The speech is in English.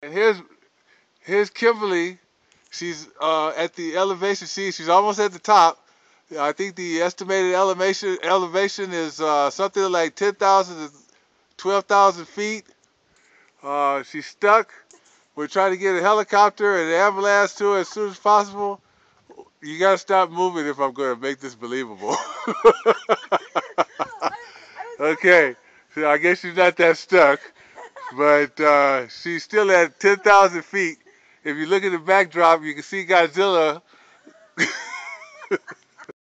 And here's Kimberly. She's at the elevation. She's almost at the top. I think the estimated elevation is something like 10,000 to 12,000 feet. She's stuck. We're trying to get a helicopter and an ambulance to her as soon as possible. You gotta stop moving if I'm gonna make this believable. Okay, so I guess she's not that stuck, but she's still at 10,000 feet. If you look at the backdrop, you can see Godzilla.